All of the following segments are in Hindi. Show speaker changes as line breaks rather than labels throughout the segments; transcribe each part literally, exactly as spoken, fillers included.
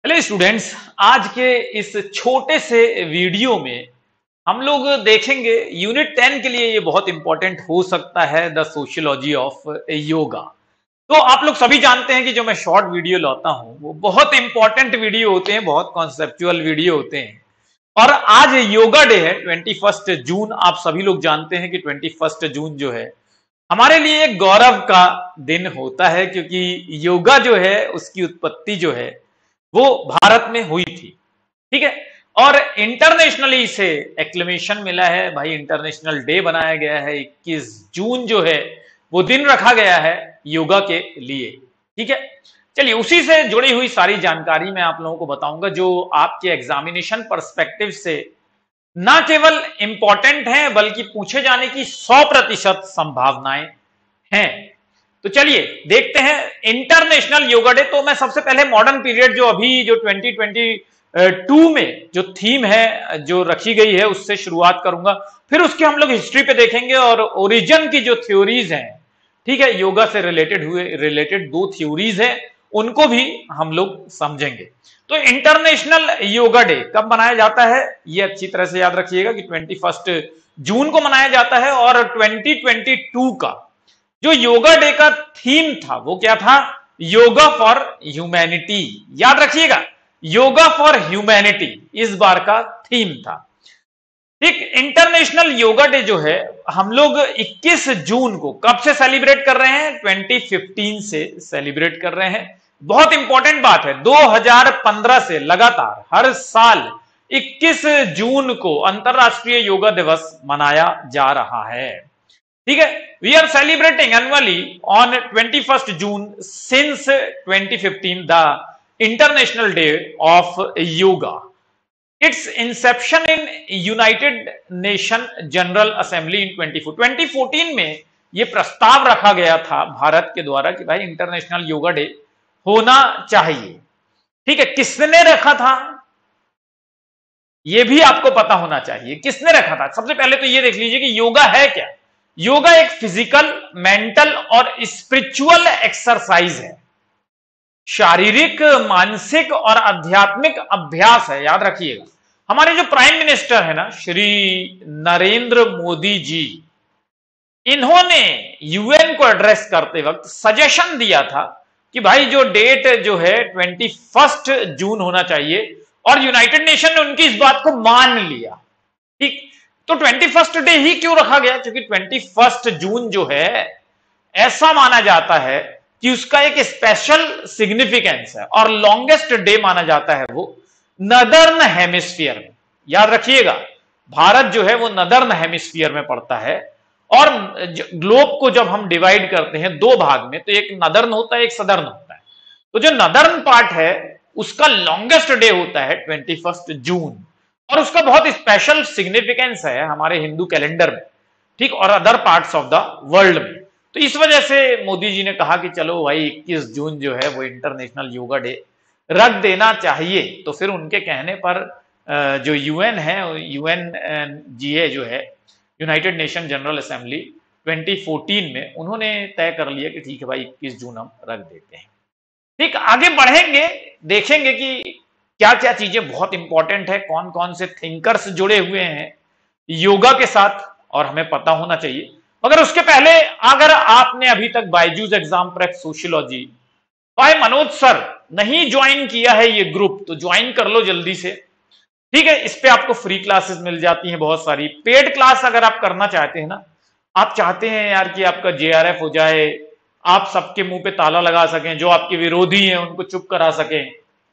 हेलो स्टूडेंट्स, आज के इस छोटे से वीडियो में हम लोग देखेंगे यूनिट टेन के लिए ये बहुत इंपॉर्टेंट हो सकता है, द सोशियोलॉजी ऑफ योगा। तो आप लोग सभी जानते हैं कि जो मैं शॉर्ट वीडियो लाता हूं वो बहुत इंपॉर्टेंट वीडियो होते हैं, बहुत कॉन्सेप्चुअल वीडियो होते हैं। और आज योगा डे है, ट्वेंटी फर्स्ट जून। आप सभी लोग जानते हैं कि ट्वेंटी फर्स्ट जून जो है हमारे लिए एक गौरव का दिन होता है, क्योंकि योगा जो है उसकी उत्पत्ति जो है वो भारत में हुई थी। ठीक है, और इंटरनेशनली इसे एक्लेमेशन मिला है भाई, इंटरनेशनल डे बनाया गया है। इक्कीस जून जो है वो दिन रखा गया है योगा के लिए। ठीक है, चलिए उसी से जुड़ी हुई सारी जानकारी मैं आप लोगों को बताऊंगा जो आपके एग्जामिनेशन पर्सपेक्टिव से ना केवल इंपॉर्टेंट है बल्कि पूछे जाने की सौ प्रतिशत संभावनाएं हैं। तो चलिए देखते हैं इंटरनेशनल योगा डे। तो मैं सबसे पहले मॉडर्न पीरियड जो अभी जो ट्वेंटी ट्वेंटी टू में जो थीम है जो रखी गई है उससे शुरुआत करूंगा, फिर उसके हम लोग हिस्ट्री पे देखेंगे और ओरिजिन की जो थ्योरीज हैं, ठीक है, योगा से रिलेटेड हुए रिलेटेड दो थ्योरीज हैं उनको भी हम लोग समझेंगे। तो इंटरनेशनल योगा डे कब मनाया जाता है ये अच्छी तरह से याद रखिएगा कि ट्वेंटी फर्स्ट जून को मनाया जाता है। और ट्वेंटी ट्वेंटी टू का जो योगा डे का थीम था वो क्या था? Yoga for humanity. याद रखिएगा, योगा फॉर ह्यूमैनिटी इस बार का थीम था। ठीक, इंटरनेशनल योगा डे जो है हम लोग इक्कीस जून को कब से सेलिब्रेट कर रहे हैं? ट्वेंटी फिफ्टीन से सेलिब्रेट कर रहे हैं। बहुत इंपॉर्टेंट बात है, दो हज़ार पंद्रह से लगातार हर साल इक्कीस जून को अंतरराष्ट्रीय योगा दिवस मनाया जा रहा है। ठीक है, we are celebrating annually on twenty first June since twenty fifteen the international day of yoga. Its inception in United Nation General Assembly in twenty fourteen में यह प्रस्ताव रखा गया था भारत के द्वारा कि भाई इंटरनेशनल योगा डे होना चाहिए। ठीक है, किसने रखा था यह भी आपको पता होना चाहिए, किसने रखा था। सबसे पहले तो यह देख लीजिए कि योगा है क्या। योगा एक फिजिकल, मेंटल और स्पिरिचुअल एक्सरसाइज है, शारीरिक, मानसिक और आध्यात्मिक अभ्यास है। याद रखिएगा, हमारे जो प्राइम मिनिस्टर है ना श्री नरेंद्र मोदी जी, इन्होंने यूएन को एड्रेस करते वक्त सजेशन दिया था कि भाई जो डेट जो है ट्वेंटी फर्स्ट जून होना चाहिए, और यूनाइटेड नेशन ने उनकी इस बात को मान लिया। ठीक, तो ट्वेंटी फर्स्ट डे ही क्यों रखा गया? क्योंकि ट्वेंटी फर्स्ट जून जो है ऐसा माना जाता है कि उसका एक स्पेशल सिग्निफिकेंस है और लॉन्गेस्ट डे माना जाता है वो नदर्न हेमिस्फीयर में। याद रखिएगा, भारत जो है वो नदर्न हेमिस्फीयर में पड़ता है, और ग्लोब को जब हम डिवाइड करते हैं दो भाग में तो एक नदर्न होता है, एक सदर्न होता है। तो जो नदर्न पार्ट है उसका लॉन्गेस्ट डे होता है ट्वेंटी फर्स्ट जून, और उसका बहुत स्पेशल सिग्निफिकेंस है हमारे हिंदू कैलेंडर में, ठीक, और other parts of the world में। तो इस वजह से मोदी जी ने कहा कि चलो भाई इक्कीस जून जो है वो इंटरनेशनल योगा डे रख देना चाहिए। तो फिर उनके कहने पर जो यूएन है, यूएन जीए जो है United Nation General Assembly twenty fourteen में, उन्होंने तय कर लिया कि ठीक है भाई इक्कीस जून हम रख देते हैं। ठीक, आगे बढ़ेंगे, देखेंगे कि क्या क्या चीजें बहुत इंपॉर्टेंट है, कौन कौन से थिंकर्स जुड़े हुए हैं योगा के साथ, और हमें पता होना चाहिए। मगर उसके पहले अगर आपने अभी तक Byju's exam prep sociology by Manoj sir नहीं ज्वाइन किया है ये ग्रुप, तो ज्वाइन कर लो जल्दी से। ठीक है, इस पे आपको फ्री क्लासेस मिल जाती हैं बहुत सारी। पेड क्लास अगर आप करना चाहते हैं ना, आप चाहते हैं यार कि आपका जेआरएफ हो जाए, आप सबके मुंह पे ताला लगा सकें, जो आपके विरोधी हैं उनको चुप करा सकें,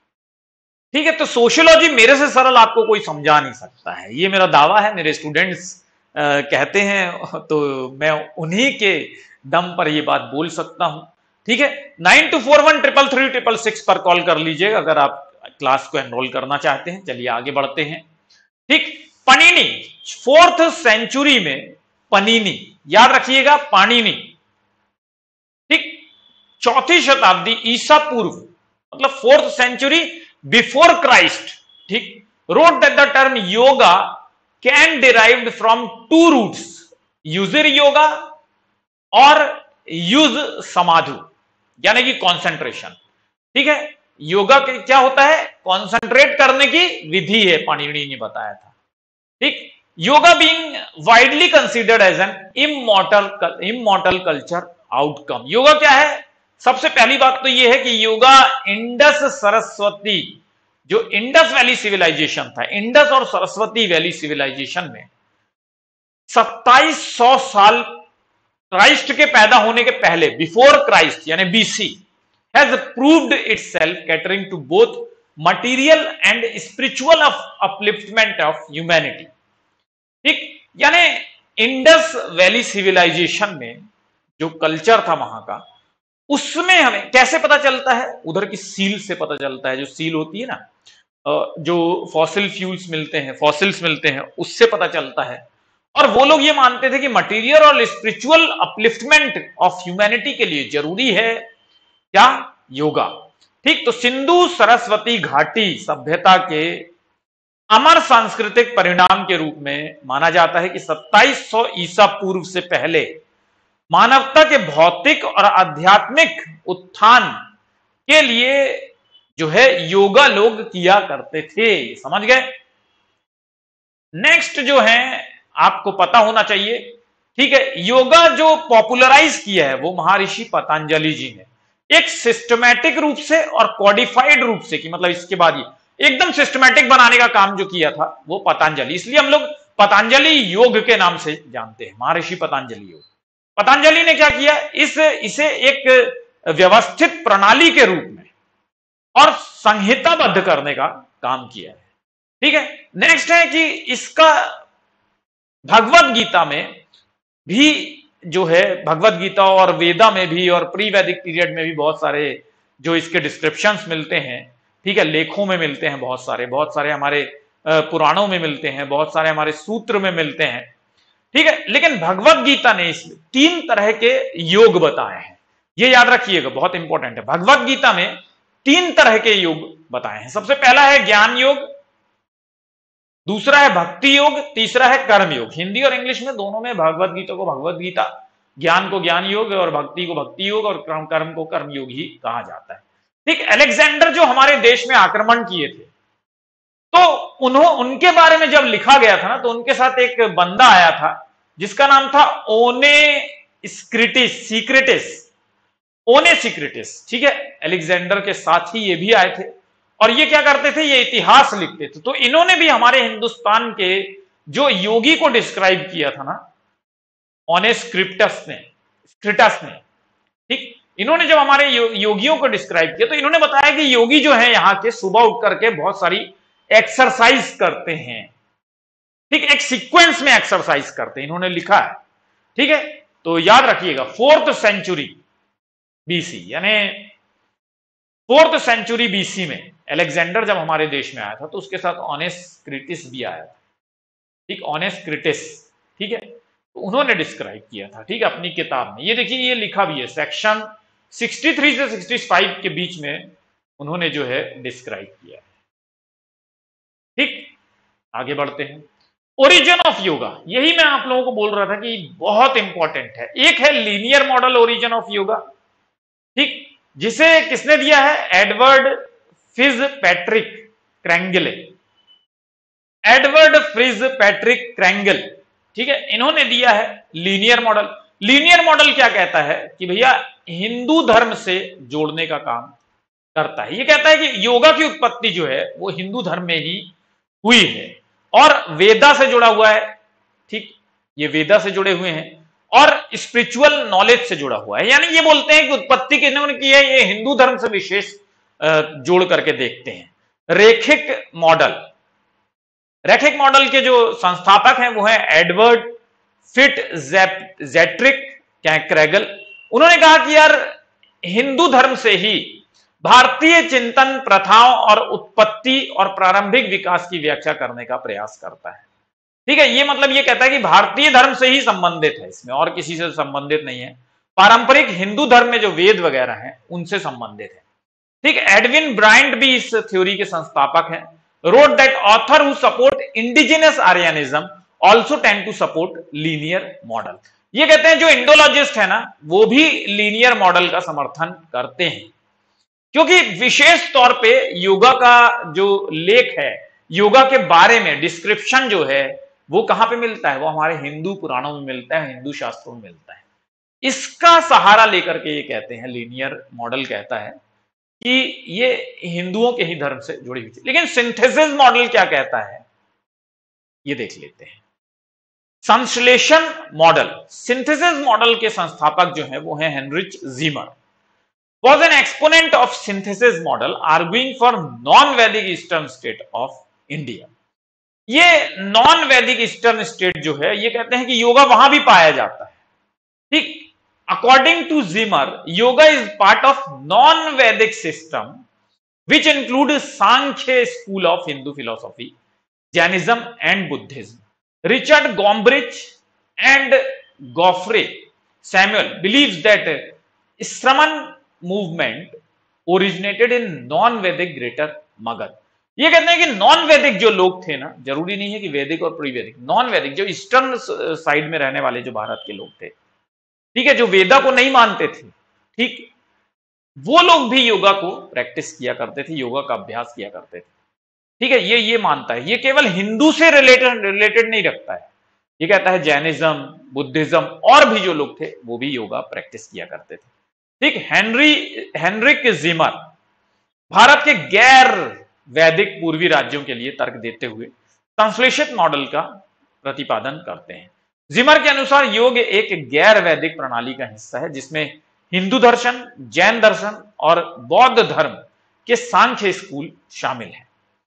ठीक है, तो सोशियोलॉजी मेरे से सरल आपको कोई समझा नहीं सकता है, ये मेरा दावा है। मेरे स्टूडेंट्स कहते हैं तो मैं उन्हीं के दम पर ये बात बोल सकता हूं। ठीक है, nine two four one triple three triple six पर कॉल कर लीजिएगा अगर आप क्लास को एनरोल करना चाहते हैं। चलिए आगे बढ़ते हैं। ठीक, पनीनी, फोर्थ सेंचुरी में पनीनी, याद रखिएगा पाणिनी, ठीक, चौथी शताब्दी ईसा पूर्व, मतलब फोर्थ सेंचुरी बिफोर क्राइस्ट, ठीक, wrote that the term yoga can derived from two roots, user yoga और यूज समाधु, यानी कि कॉन्सेंट्रेशन। ठीक है, योगा के क्या होता है, कॉन्सेंट्रेट करने की विधि है, पाणिनि ने बताया था। ठीक, yoga being widely considered as an immortal immortal culture outcome. Yoga क्या है, सबसे पहली बात तो यह है कि योगा इंडस सरस्वती, जो इंडस वैली सिविलाइजेशन था, इंडस और सरस्वती वैली सिविलाइजेशन में सत्ताईस सौ साल क्राइस्ट के पैदा होने के पहले, बिफोर क्राइस्ट यानी BC, has proved itself catering to both material and spiritual upliftment of humanity. ठीक, यानी इंडस वैली सिविलाइजेशन में जो कल्चर था वहां का, उसमें हमें कैसे पता चलता है, उधर की सील से पता चलता है। जो सील होती है ना, जो फॉसिल फ्यूल्स मिलते हैं, फॉसिल्स मिलते हैं, उससे पता चलता है। और वो लोग ये मानते थे कि मटीरियल और स्पिरिचुअल अपलिफ्टमेंट ऑफ ह्यूमैनिटी के लिए जरूरी है क्या, योगा। ठीक, तो सिंधु सरस्वती घाटी सभ्यता के अमर सांस्कृतिक परिणाम के रूप में माना जाता है कि सत्ताईस सौ ईसा पूर्व से पहले मानवता के भौतिक और आध्यात्मिक उत्थान के लिए जो है योगा लोग किया करते थे। समझ गए। नेक्स्ट जो है आपको पता होना चाहिए, ठीक है, योगा जो पॉपुलराइज किया है वो महर्षि पतंजलि जी ने, एक सिस्टमैटिक रूप से और कॉडिफाइड रूप से, कि मतलब इसके बाद ये एकदम सिस्टमैटिक बनाने का काम जो किया था वो पतंजलि, इसलिए हम लोग पतंजलि योग के नाम से जानते हैं, महर्षि पतंजलि योग। पतंजलि ने क्या किया, इस इसे एक व्यवस्थित प्रणाली के रूप में और संहिताबद्ध करने का काम किया है। ठीक है, नेक्स्ट है कि इसका भगवत गीता में भी जो है, भगवत गीता और वेदा में भी और प्री वैदिक पीरियड में भी बहुत सारे जो इसके डिस्क्रिप्शंस मिलते हैं, ठीक है, लेखों में मिलते हैं, बहुत सारे बहुत सारे हमारे पुराणों में मिलते हैं, बहुत सारे हमारे सूत्र में मिलते हैं। ठीक है, लेकिन भगवत गीता ने इसमें तीन तरह के योग बताए हैं, ये याद रखिएगा, बहुत इंपॉर्टेंट है। भगवत गीता में तीन तरह के योग बताए हैं। सबसे पहला है ज्ञान योग, दूसरा है भक्ति योग, तीसरा है कर्म योग। हिंदी और इंग्लिश में दोनों में भगवत गीता को भगवत गीता, ज्ञान को ज्ञान योग और भक्ति को भक्ति योग और कर्म को कर्म योग ही कहा जाता है। ठीक, अलेक्जेंडर जो हमारे देश में आक्रमण किए थे, तो उन्हों उनके बारे में जब लिखा गया था ना, तो उनके साथ एक बंदा आया था जिसका नाम था ओने स्क्रिटिस सीक्रेटिस ओने सीक्रेटिस। ठीक है, अलेक्जेंडर के साथ ही ये भी आए थे और ये क्या करते थे, ये इतिहास लिखते थे। तो इन्होंने भी हमारे हिंदुस्तान के जो योगी को डिस्क्राइब किया था ना, ओने स्क्रिप्टस ने स्क्रिटस ने ठीक, इन्होंने जब हमारे यो, योगियों को डिस्क्राइब किया, तो इन्होंने बताया कि योगी जो है यहाँ के सुबह उठ करके बहुत सारी एक्सरसाइज करते हैं। ठीक, एक सीक्वेंस में एक्सरसाइज करते हैं, इन्होंने लिखा है। ठीक है, तो याद रखिएगा, फोर्थ सेंचुरी बीसी, यानी फोर्थ सेंचुरी बीसी में अलेक्जेंडर जब हमारे देश में आया था, तो उसके साथ ओनेस क्रिटिस भी आया था। ठीक, ओनेस क्रिटिस, ठीक है, तो उन्होंने डिस्क्राइब किया था, ठीक है, अपनी किताब में। ये देखिए, ये लिखा भी है, सेक्शन तिरसठ से पैंसठ के बीच में उन्होंने जो है डिस्क्राइब किया है। ठीक, आगे बढ़ते हैं। ओरिजिन ऑफ योगा, यही मैं आप लोगों को बोल रहा था कि बहुत इंपॉर्टेंट है। एक है linear model origin of yoga, ठीक, जिसे किसने दिया है, Edward Fitzpatrick Crangle, Edward Fitzpatrick Crangle, ठीक है, इन्होंने दिया है लीनियर मॉडल। लीनियर मॉडल क्या कहता है कि भैया हिंदू धर्म से जोड़ने का काम करता है। ये कहता है कि योगा की उत्पत्ति जो है वो हिंदू धर्म में ही हुई है और वेदा से जुड़ा हुआ है। ठीक, ये वेदा से जुड़े हुए हैं और स्पिरिचुअल नॉलेज से जुड़ा हुआ है। यानी ये बोलते हैं कि उत्पत्ति किन्होंने की है, ये हिंदू धर्म से विशेष जोड़ करके देखते हैं। रेखिक मॉडल, रेखिक मॉडल के जो संस्थापक हैं वो है एडवर्ड फिट जेट्रिक क्रैगल। उन्होंने कहा कि यार हिंदू धर्म से ही भारतीय चिंतन, प्रथाओं और उत्पत्ति और प्रारंभिक विकास की व्याख्या करने का प्रयास करता है। ठीक है, ये मतलब ये कहता है कि भारतीय धर्म से ही संबंधित है, इसमें और किसी से संबंधित नहीं है। पारंपरिक हिंदू धर्म में जो वेद वगैरह हैं उनसे संबंधित है। ठीक, एडविन ब्रायंट भी इस थ्योरी के संस्थापक हैं। Wrote that author who support indigenous Aryanism also tend to support linear model. ये कहते हैं जो इंडोलॉजिस्ट है ना, वो भी लीनियर मॉडल का समर्थन करते हैं। क्योंकि विशेष तौर पे योगा का जो लेख है, योगा के बारे में डिस्क्रिप्शन जो है वो कहां पे मिलता है? वो हमारे हिंदू पुराणों में मिलता है, हिंदू शास्त्रों में मिलता है। इसका सहारा लेकर के ये कहते हैं, लीनियर मॉडल कहता है कि ये हिंदुओं के ही धर्म से जुड़ी हुई थी। लेकिन सिंथेसिस मॉडल क्या कहता है, ये देख लेते हैं। संश्लेषण मॉडल, सिंथेसिस मॉडल के संस्थापक जो है वो है Heinrich Zimmer. Was an exponent of synthesis model arguing for non-Vedic Eastern state of India। ये नॉन वैदिक ईस्टर्न स्टेट जो है, ये कहते हैं कि योगा वहां भी पाया जाता है। ठीक, according to Zimmer, yoga is part of non Vedic system which include Sankhya school of Hindu philosophy, Jainism and Buddhism. Richard Gombrich and Geoffrey Samuel believes that Shramana movement originated in non Vedic greater Magadha. ये कहते हैं कि नॉन वैदिक जो लोग थे ना, जरूरी नहीं है कि वैदिक और प्री वैदिक, नॉन वैदिक जो ईस्टर्न साइड में रहने वाले जो भारत के लोग थे, ठीक है, जो वेदा को नहीं मानते थे, ठीक, वो लोग भी योगा को प्रैक्टिस किया करते थे, योगा का अभ्यास किया करते थे। ठीक है, ये ये मानता है, ये केवल हिंदू से रिलेटेड रिलेटेड नहीं रखता है। ये कहता है जैनिज्म, बुद्धिज्म और भी जो लोग थे वो भी योगा प्रैक्टिस किया करते थे। ठीक, हेनरी हेनरिक जिमर भारत के गैर वैदिक पूर्वी राज्यों के लिए तर्क देते हुए संश्लेषित मॉडल का प्रतिपादन करते हैं। जिमर के अनुसार योग एक गैर वैदिक प्रणाली का हिस्सा है जिसमें हिंदू दर्शन, जैन दर्शन और बौद्ध धर्म के सांख्य स्कूल शामिल हैं।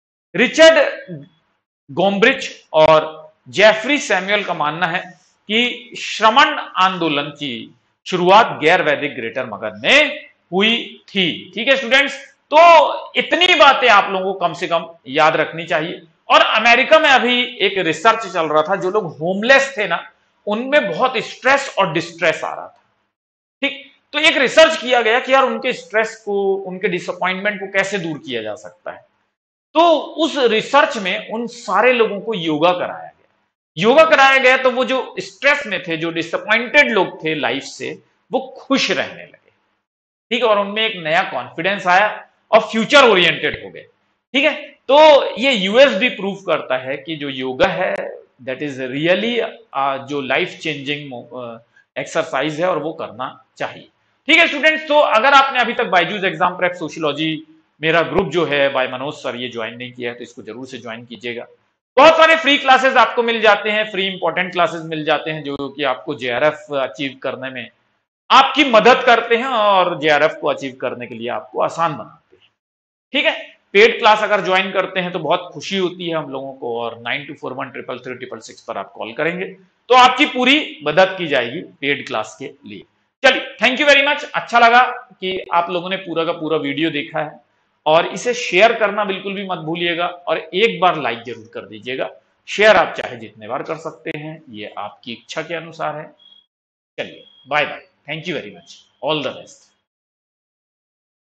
रिचर्ड गॉम्ब्रिच और जेफरी सैमुअल का मानना है कि श्रमण आंदोलन की शुरुआत गैर वैदिक ग्रेटर मगध में हुई थी। ठीक है स्टूडेंट्स, तो इतनी बातें आप लोगों को कम से कम याद रखनी चाहिए। और अमेरिका में अभी एक रिसर्च चल रहा था, जो लोग होमलेस थे ना, उनमें बहुत स्ट्रेस और डिस्ट्रेस आ रहा था। ठीक, तो एक रिसर्च किया गया कि यार उनके स्ट्रेस को, उनके डिसअपॉइंटमेंट को कैसे दूर किया जा सकता है। तो उस रिसर्च में उन सारे लोगों को योगा कराया गया। योगा कराया गया तो वो जो स्ट्रेस में थे, जो डिसअपॉइंटेड लोग थे लाइफ से, वो खुश रहने लगे। ठीक है, और उनमें एक नया कॉन्फिडेंस आया और फ्यूचर ओरिएंटेड हो गए। ठीक है, तो ये यूएस भी प्रूव करता है कि जो योगा है दैट इज रियली जो लाइफ चेंजिंग एक्सरसाइज है और वो करना चाहिए। ठीक है स्टूडेंट्स, तो अगर आपने अभी तक बायजूस एग्जाम प्रेप सोशियोलॉजी मेरा ग्रुप जो है बाय मनोज सर ये ज्वाइन नहीं किया है तो इसको जरूर से ज्वाइन कीजिएगा। बहुत सारे फ्री क्लासेस आपको मिल जाते हैं, फ्री इंपॉर्टेंट क्लासेस मिल जाते हैं जो कि आपको जेआरएफ अचीव करने में आपकी मदद करते हैं और जेआरएफ को अचीव करने के लिए आपको आसान बनाते हैं। ठीक है, पेड क्लास अगर ज्वाइन करते हैं तो बहुत खुशी होती है हम लोगों को, और nine two four one triple three triple six पर आप कॉल करेंगे तो आपकी पूरी मदद की जाएगी पेड क्लास के लिए। चलिए, थैंक यू वेरी मच। अच्छा लगा कि आप लोगों ने पूरा का पूरा वीडियो देखा है, और इसे शेयर करना बिल्कुल भी मत भूलिएगा, और एक बार लाइक जरूर कर दीजिएगा। शेयर आप चाहे जितने बार कर सकते हैं, ये आपकी इच्छा के अनुसार है। चलिए, bye bye, thank you very much, all the best.